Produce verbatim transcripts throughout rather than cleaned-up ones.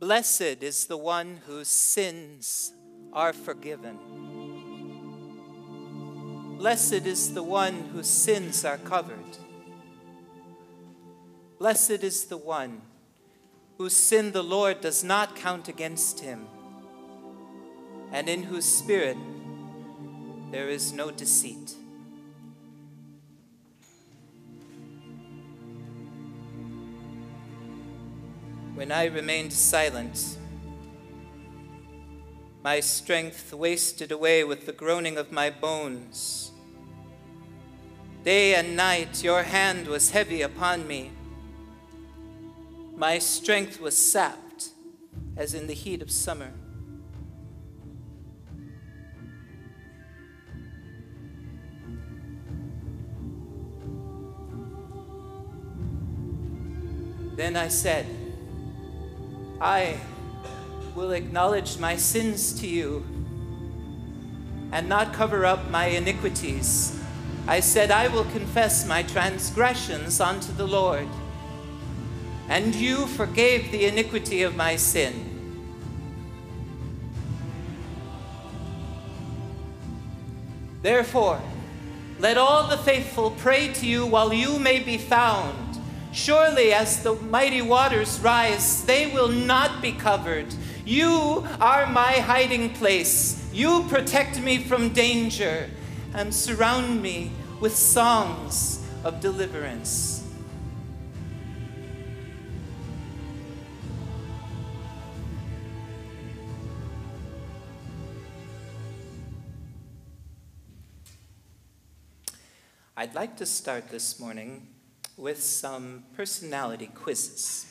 Blessed is the one whose sins are forgiven. Blessed is the one whose sins are covered. Blessed is the one whose sin the Lord does not count against him, and in whose spirit there is no deceit. When I remained silent, my strength wasted away with the groaning of my bones. Day and night your hand was heavy upon me. My strength was sapped as in the heat of summer. Then I said, I will acknowledge my sins to you and not cover up my iniquities. I said, I will confess my transgressions unto the Lord, and you forgave the iniquity of my sin. Therefore, let all the faithful pray to you while you may be found. Surely as the mighty waters rise, they will not be covered. You are my hiding place. You protect me from danger and surround me with songs of deliverance. I'd like to start this morning with some personality quizzes.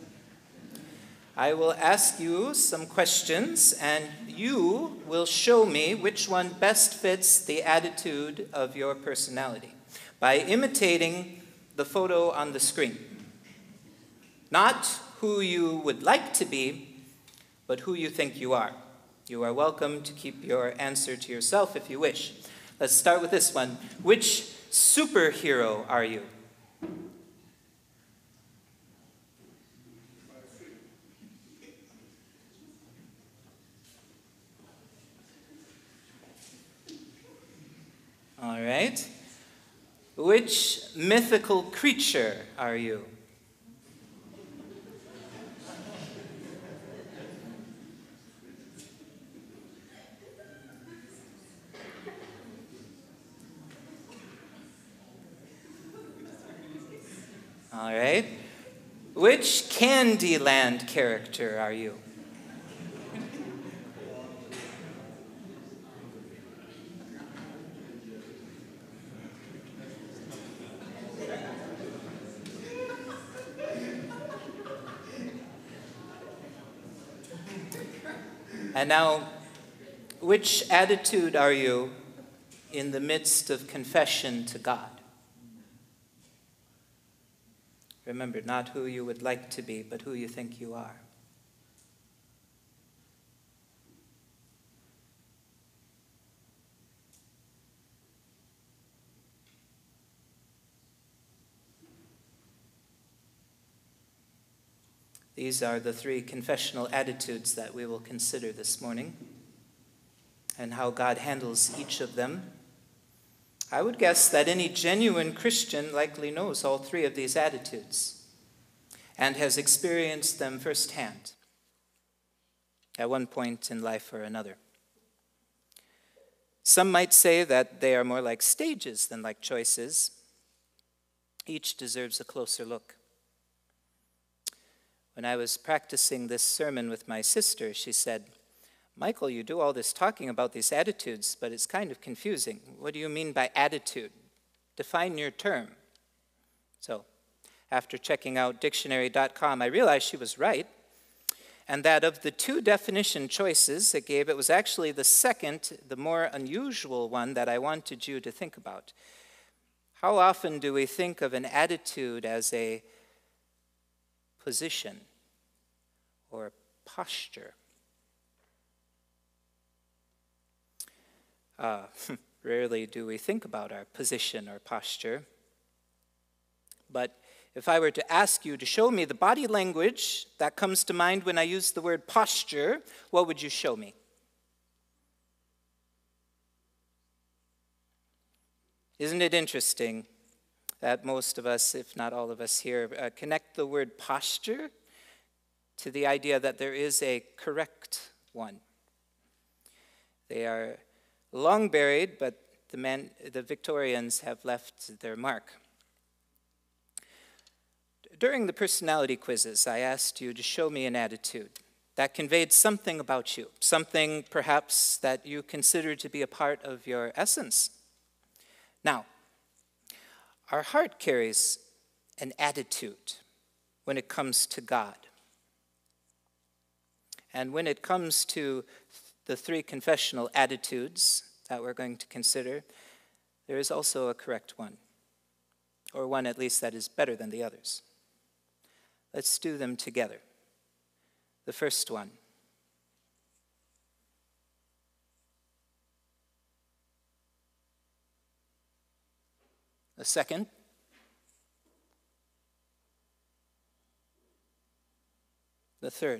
I will ask you some questions, and you will show me which one best fits the attitude of your personality by imitating the photo on the screen. Not who you would like to be, but who you think you are. You are welcome to keep your answer to yourself if you wish. Let's start with this one. Which superhero are you? All right. Which mythical creature are you? All right. Which Candyland character are you? And now, which attitude are you in the midst of confession to God? Remember, not who you would like to be, but who you think you are. These are the three confessional attitudes that we will consider this morning, and how God handles each of them. I would guess that any genuine Christian likely knows all three of these attitudes and has experienced them firsthand at one point in life or another. Some might say that they are more like stages than like choices. Each deserves a closer look. When I was practicing this sermon with my sister, she said, Michael, you do all this talking about these attitudes, but it's kind of confusing. What do you mean by attitude? Define your term. So, after checking out dictionary dot com, I realized she was right, and that of the two definition choices it gave, it was actually the second, the more unusual one that I wanted you to think about. How often do we think of an attitude as a position or posture? Uh, rarely do we think about our position or posture, but if I were to ask you to show me the body language that comes to mind when I use the word posture, what would you show me? Isn't it interesting that most of us, if not all of us here, uh, connect the word posture to the idea that there is a correct one? They are long buried, but the, man, the Victorians have left their mark. During the personality quizzes, I asked you to show me an attitude that conveyed something about you, something perhaps that you consider to be a part of your essence. Now, our heart carries an attitude when it comes to God. And when it comes to the three confessional attitudes that we're going to consider, there is also a correct one, or one at least that is better than the others. Let's do them together. The first one. The second. The third.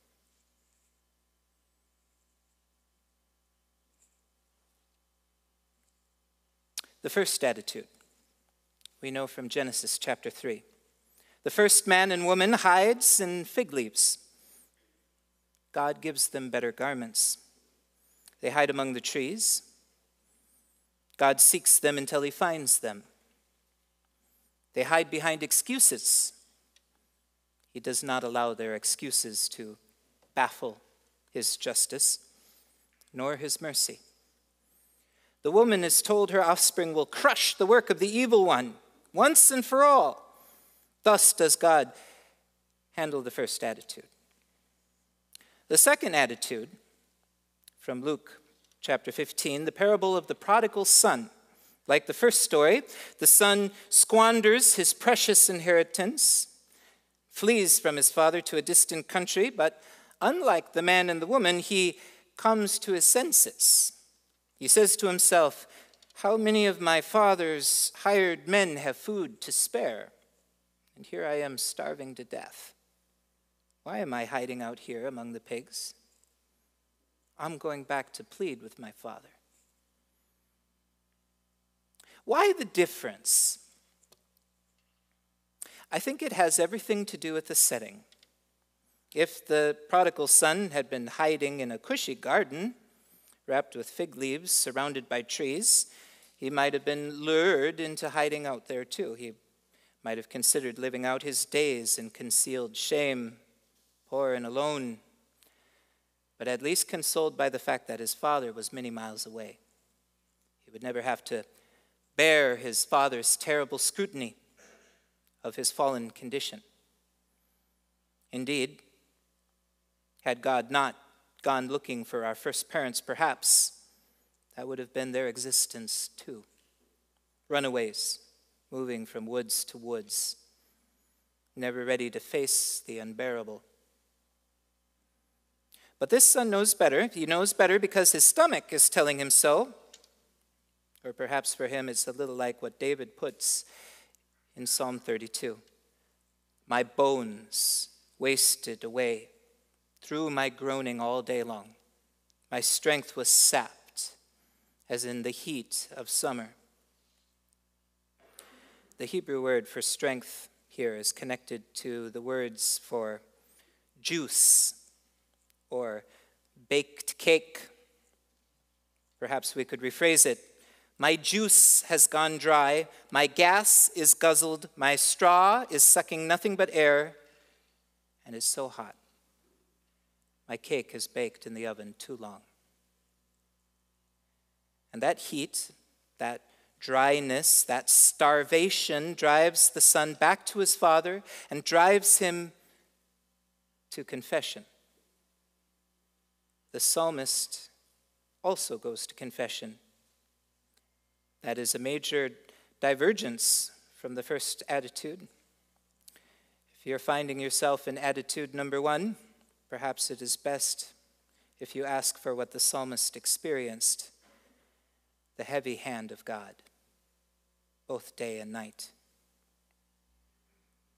The first attitude, we know from Genesis chapter three. The first man and woman hides in fig leaves. God gives them better garments. They hide among the trees. God seeks them until he finds them. They hide behind excuses. He does not allow their excuses to baffle his justice, nor his mercy. The woman is told her offspring will crush the work of the evil one once and for all. Thus does God handle the first attitude. The second attitude, from Luke chapter fifteen, the parable of the prodigal son. Like the first story, the son squanders his precious inheritance, flees from his father to a distant country, but unlike the man and the woman, he comes to his senses. He says to himself, "How many of my father's hired men have food to spare? And here I am starving to death. Why am I hiding out here among the pigs? I'm going back to plead with my father." Why the difference? I think it has everything to do with the setting. If the prodigal son had been hiding in a cushy garden, wrapped with fig leaves, surrounded by trees, he might have been lured into hiding out there too. He might have considered living out his days in concealed shame, poor and alone, but at least consoled by the fact that his father was many miles away. He would never have to bear his father's terrible scrutiny of his fallen condition. Indeed, had God not gone looking for our first parents, perhaps that would have been their existence too. Runaways, moving from woods to woods, never ready to face the unbearable. But this son knows better. He knows better because his stomach is telling him so. Or perhaps for him it's a little like what David puts in Psalm thirty-two. My bones wasted away through my groaning all day long. My strength was sapped as in the heat of summer. The Hebrew word for strength here is connected to the words for juice or baked cake. Perhaps we could rephrase it. My juice has gone dry, my gas is guzzled, my straw is sucking nothing but air, and it's so hot. My cake has baked in the oven too long. And that heat, that dryness, that starvation drives the son back to his father and drives him to confession. The psalmist also goes to confession. That is a major divergence from the first attitude. If you're finding yourself in attitude number one, perhaps it is best if you ask for what the psalmist experienced, the heavy hand of God, both day and night.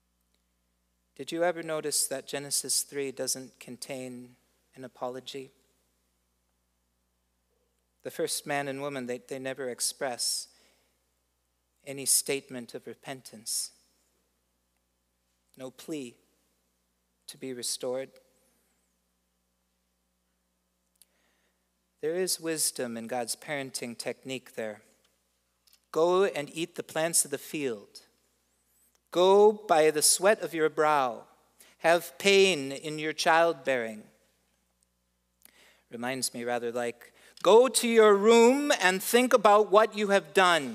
Did you ever notice that Genesis three doesn't contain an apology? The first man and woman, they, they never express any statement of repentance. No plea to be restored. There is wisdom in God's parenting technique there. Go and eat the plants of the field. Go by the sweat of your brow. Have pain in your childbearing. Reminds me rather like, go to your room and think about what you have done.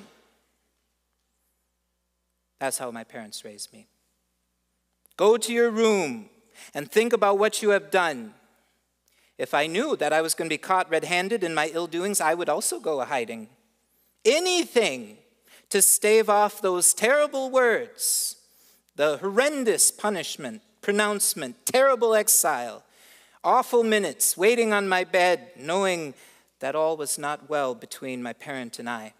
That's how my parents raised me. Go to your room and think about what you have done. If I knew that I was going to be caught red-handed in my ill doings, I would also go a-hiding. Anything to stave off those terrible words, the horrendous punishment, pronouncement, terrible exile, awful minutes waiting on my bed, knowing that all was not well between my parent and I.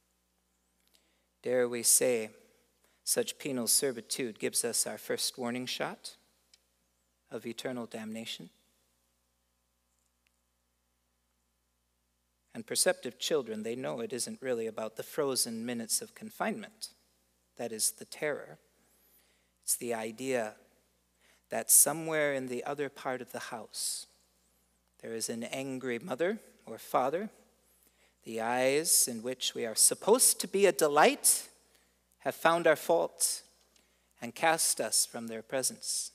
Dare we say, such penal servitude gives us our first warning shot of eternal damnation? And perceptive children, they know it isn't really about the frozen minutes of confinement. That is the terror. It's the idea that somewhere in the other part of the house, there is an angry mother or father. The eyes in which we are supposed to be a delight have found our fault and cast us from their presence.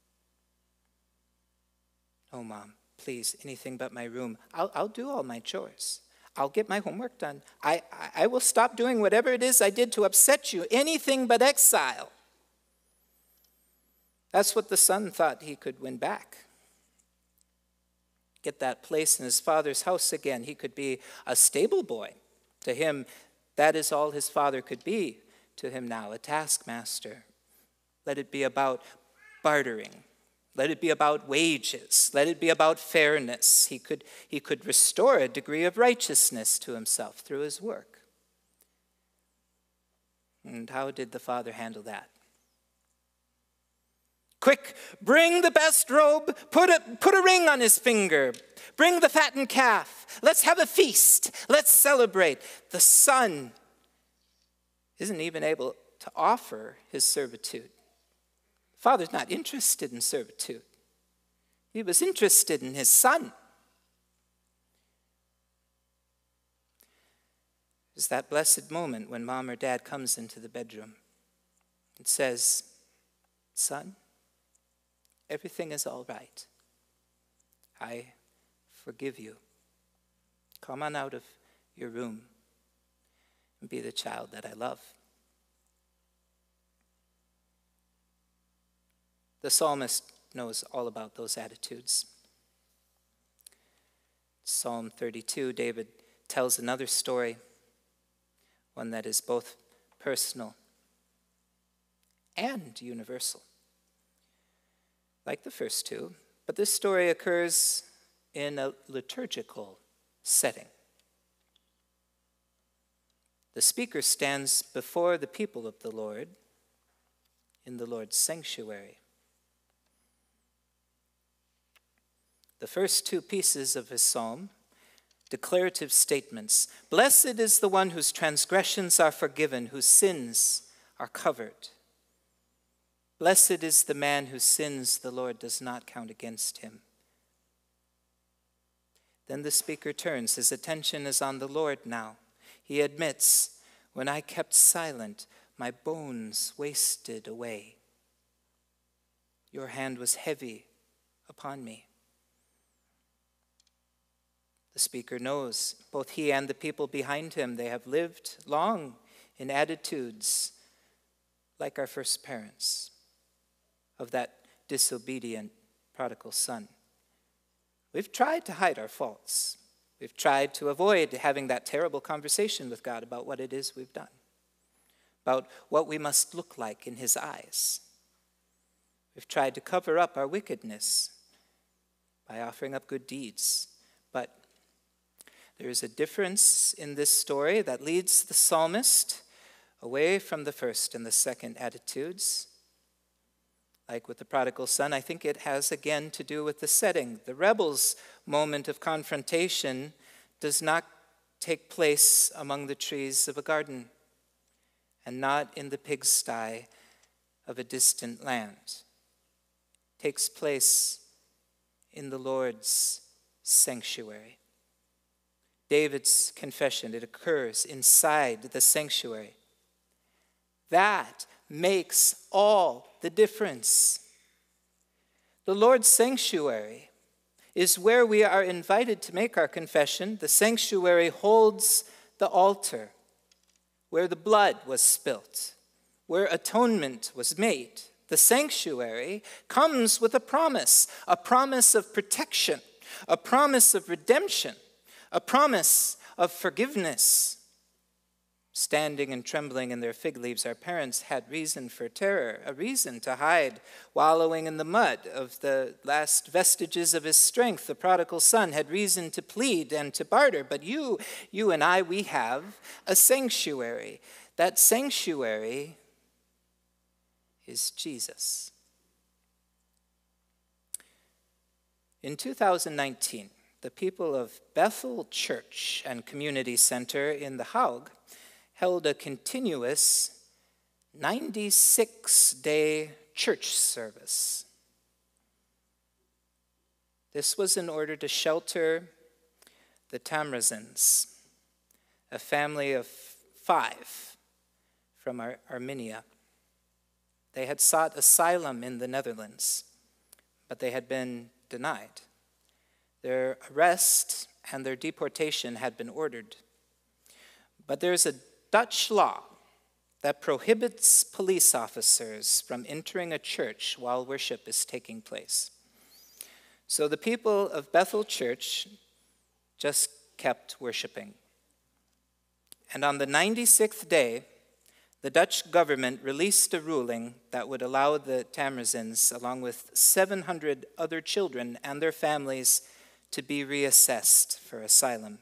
Oh, Mom, please, anything but my room. I'll, I'll do all my chores. I'll get my homework done. I, I, I will stop doing whatever it is I did to upset you. Anything but exile. That's what the son thought he could win back. Get that place in his father's house again. He could be a stable boy. To him, that is all his father could be. To him now, a taskmaster. Let it be about bartering. Let it be about wages. Let it be about fairness. He could, he could restore a degree of righteousness to himself through his work. And how did the father handle that? Quick, bring the best robe, put a, put a ring on his finger, bring the fattened calf, let's have a feast, let's celebrate. The son isn't even able to offer his servitude. Father's not interested in servitude. He was interested in his son. It's that blessed moment when mom or dad comes into the bedroom and says, son, everything is all right. I forgive you. Come on out of your room and be the child that I love. The psalmist knows all about those attitudes. Psalm thirty-two, David tells another story, one that is both personal and universal, like the first two, but this story occurs in a liturgical setting. The speaker stands before the people of the Lord in the Lord's sanctuary. The first two pieces of his psalm, declarative statements. Blessed is the one whose transgressions are forgiven, whose sins are covered. Blessed is the man whose sins the Lord does not count against him. Then the speaker turns. His attention is on the Lord now. He admits, when I kept silent, my bones wasted away. Your hand was heavy upon me. The speaker knows both he and the people behind him, they have lived long in attitudes like our first parents of that disobedient prodigal son. We've tried to hide our faults. We've tried to avoid having that terrible conversation with God about what it is we've done, about what we must look like in his eyes. We've tried to cover up our wickedness by offering up good deeds, but there is a difference in this story that leads the psalmist away from the first and the second attitudes. Like with the prodigal son, I think it has again to do with the setting. The rebel's moment of confrontation does not take place among the trees of a garden and not in the pigsty of a distant land. It takes place in the Lord's sanctuary. David's confession, it occurs inside the sanctuary. That makes all the difference. The Lord's sanctuary is where we are invited to make our confession. The sanctuary holds the altar, where the blood was spilt, where atonement was made. The sanctuary comes with a promise, a promise of protection, a promise of redemption, a promise of forgiveness. Standing and trembling in their fig leaves, our parents had reason for terror, a reason to hide, wallowing in the mud of the last vestiges of his strength. The prodigal son had reason to plead and to barter, but you, you and I, we have a sanctuary. That sanctuary is Jesus. In two thousand nineteen, the people of Bethel Church and Community Center in The Hague held a continuous ninety-six day church service. This was in order to shelter the Tamrazins, a family of five from Ar- Armenia. They had sought asylum in the Netherlands, but they had been denied. Their arrest and their deportation had been ordered. But there's a Dutch law that prohibits police officers from entering a church while worship is taking place. So the people of Bethel Church just kept worshiping. And on the ninety-sixth day, the Dutch government released a ruling that would allow the Tamrazins, along with seven hundred other children and their families, to be reassessed for asylum.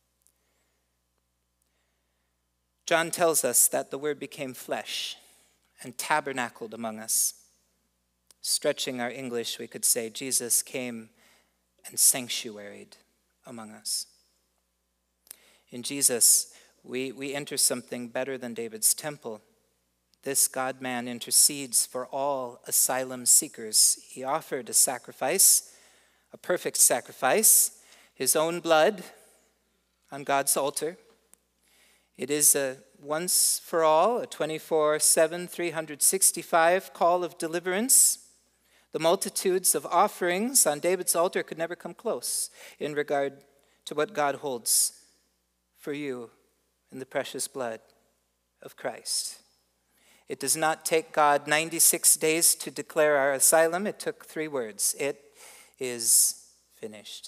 John tells us that the Word became flesh and tabernacled among us. Stretching our English, we could say Jesus came and sanctuaried among us. In Jesus, we, we enter something better than David's temple. This God-man intercedes for all asylum seekers. He offered a sacrifice, a perfect sacrifice, his own blood on God's altar. It is a once for all, a twenty-four seven, three hundred sixty-five call of deliverance. The multitudes of offerings on David's altar could never come close in regard to what God holds for you in the precious blood of Christ. It does not take God ninety-six days to declare our asylum. It took three words. It is finished.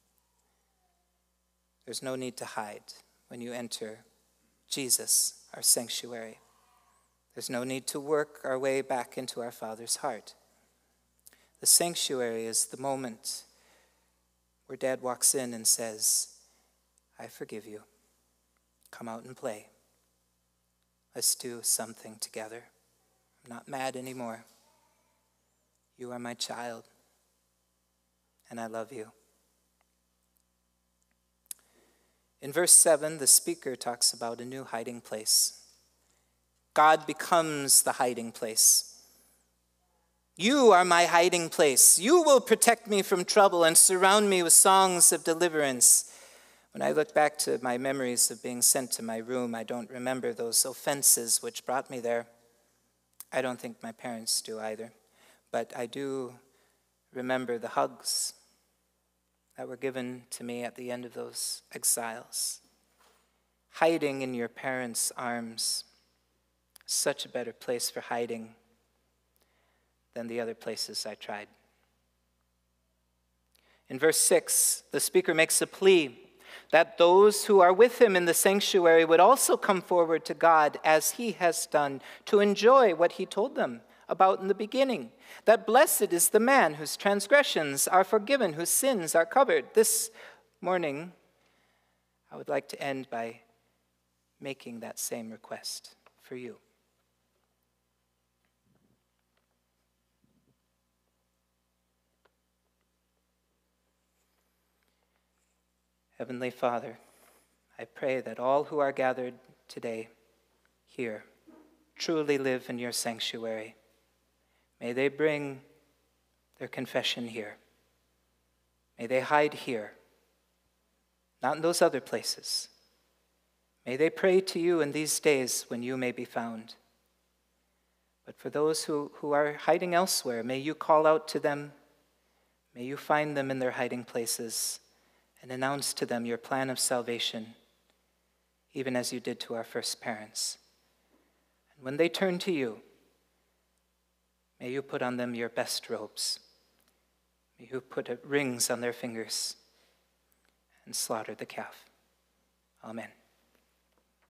There's no need to hide when you enter Jesus, our sanctuary. There's no need to work our way back into our Father's heart. The sanctuary is the moment where Dad walks in and says, I forgive you. Come out and play. Let's do something together. I'm not mad anymore. You are my child, and I love you. In verse seven, the speaker talks about a new hiding place. God becomes the hiding place. You are my hiding place. You will protect me from trouble and surround me with songs of deliverance. When I look back to my memories of being sent to my room, I don't remember those offenses which brought me there. I don't think my parents do either. But I do remember the hugs that were given to me at the end of those exiles. Hiding in your parents' arms, such a better place for hiding than the other places I tried. In verse six, the speaker makes a plea that those who are with him in the sanctuary would also come forward to God as he has done, to enjoy what he told them about in the beginning, that blessed is the man whose transgressions are forgiven, whose sins are covered. This morning, I would like to end by making that same request for you. Heavenly Father, I pray that all who are gathered today here truly live in your sanctuary. May they bring their confession here. May they hide here, not in those other places. May they pray to you in these days when you may be found. But for those who, who are hiding elsewhere, may you call out to them. May you find them in their hiding places and announce to them your plan of salvation, even as you did to our first parents. And when they turn to you, may you put on them your best robes. May you put rings on their fingers and slaughter the calf. Amen.